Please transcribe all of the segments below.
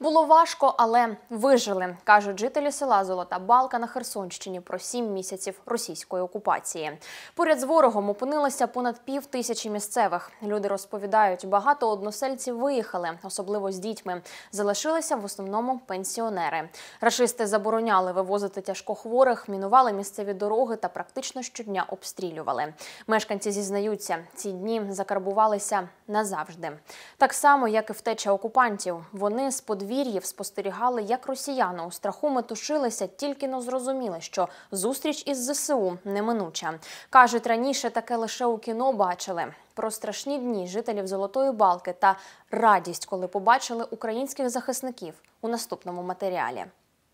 Було важко, але вижили, кажуть жителі села Золота Балка на Херсонщині про 7 місяців російської окупації. Поряд з ворогом опинилося понад 5000 місцевих. Люди розповідають, багато односельців виїхали, особливо з дітьми. Залишилися в основному пенсіонери. Рашисти забороняли вивозити тяжкохворих, мінували місцеві дороги та практично щодня обстрілювали. Мешканці зізнаються, ці дні закарбувалися назавжди. Так само, як і втеча окупантів. Вони з подвір'їв спостерігали, як росіяни у страху метушилися, тільки но зрозуміли, що зустріч із ЗСУ неминуча. Кажуть, раніше таке лише у кіно бачили. Про страшні дні жителів Золотої Балки та радість, коли побачили українських захисників, у наступному матеріалі.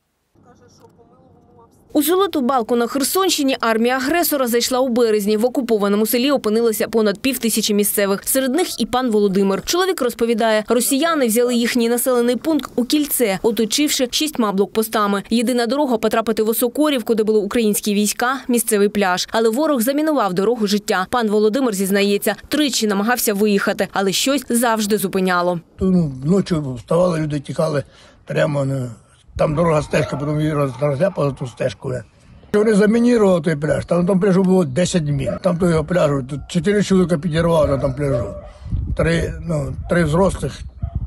У Золоту Балку на Херсонщині армія агресора зайшла у березні. В окупованому селі опинилося понад 5000 місцевих. Серед них і пан Володимир. Чоловік розповідає, росіяни взяли їхній населений пункт у кільце, оточивши 6 блокпостами. Єдина дорога потрапити в Осокорівку, де були українські війська, місцевий пляж. Але ворог замінував дорогу життя. Пан Володимир зізнається, тричі намагався виїхати, але щось завжди зупиняло. Ночі вставали, люди тікали прямо на... Там дорога стежка, потім її розляпали ту стежку. Вони замінірували той пляж, там пляжу було 10 мін. Там того пляжу, 4 чоловіка підірвали на тому пляжу. 3 взрослих,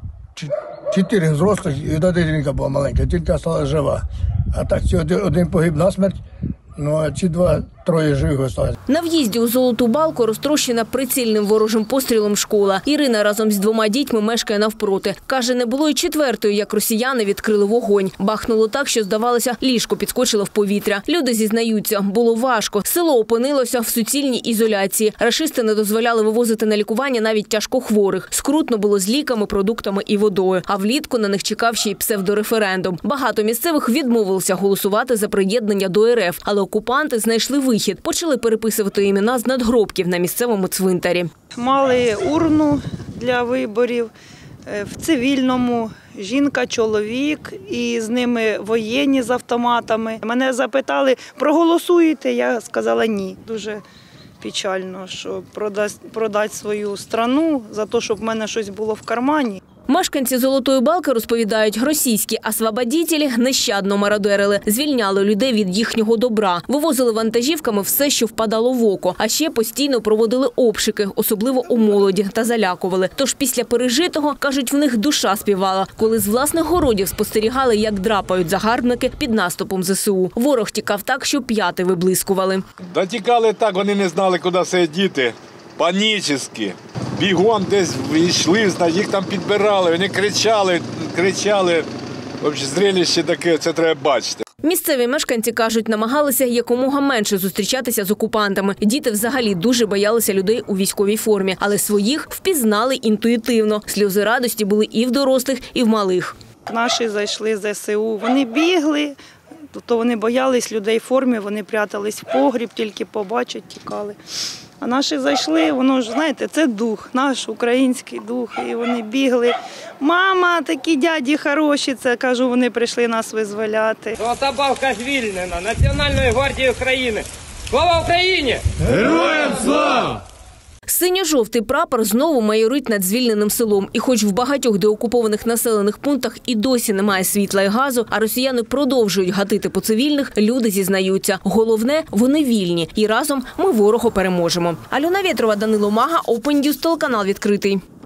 4 взрослих і одна дитинка була маленька, тільки залишилася жива. А так один погиб насмерть, а ці 2-3 живих залишилися. На в'їзді у Золоту Балку розтрощена прицільним ворожим пострілом школа. Ірина разом з 2 дітьми мешкає навпроти. Каже, не було й 4-ї, як росіяни відкрили вогонь. Бахнуло так, що, здавалося, ліжко підскочило в повітря. Люди зізнаються, було важко. Село опинилося в суцільній ізоляції. Рашисти не дозволяли вивозити на лікування навіть тяжкохворих. Скрутно було з ліками, продуктами і водою. А влітку на них чекав ще й псевдореферендум. Багато місцевих відмовилися голосувати за приєднання до РФ. Але окупанти знайшли вихід. Почали переписувати імена з надгробків на місцевому цвинтарі. Мали урну для виборів в цивільному, жінка, чоловік, і з ними воєнні з автоматами. Мене запитали, проголосуєте? Я сказала ні. Дуже печально, що продати свою країну за те, щоб в мене щось було в кармані. Мешканці Золотої Балки розповідають, російські освободітелі нещадно мародерили, звільняли людей від їхнього добра, вивозили вантажівками все, що впадало в око, а ще постійно проводили обшуки, особливо у молоді, та залякували. Тож після пережитого, кажуть, в них душа співала, коли з власних городів спостерігали, як драпають загарбники під наступом ЗСУ. Ворог тікав так, що п'яти виблискували. Да тікали так, вони не знали, куди сидіти, панічно. Бігом десь йшли, їх там підбирали, вони кричали. Взагалі, зрелище таке, це треба бачити. Місцеві мешканці кажуть, намагалися якомога менше зустрічатися з окупантами. Діти взагалі дуже боялися людей у військовій формі, але своїх впізнали інтуїтивно. Сльози радості були і в дорослих, і в малих. Наші зайшли з ЗСУ, вони бігли, то вони боялись людей в формі, вони прятались в погріб, тільки побачать, тікали. А наші зайшли, воно ж, знаєте, це дух, наш український дух. І вони бігли. Мама, такі дяді хороші, це, кажу, вони прийшли нас визволяти. Золота Балка звільнена Національною гвардією України. Слава Україні! Героям слава! Синьо-жовтий прапор знову майорить над звільненим селом. І хоч в багатьох деокупованих населених пунктах і досі немає світла і газу, а росіяни продовжують гатити по цивільних, люди зізнаються. Головне, вони вільні. І разом ми ворога переможемо. Альона Вєтрова, Данило Мага, Open News, телеканал відкритий.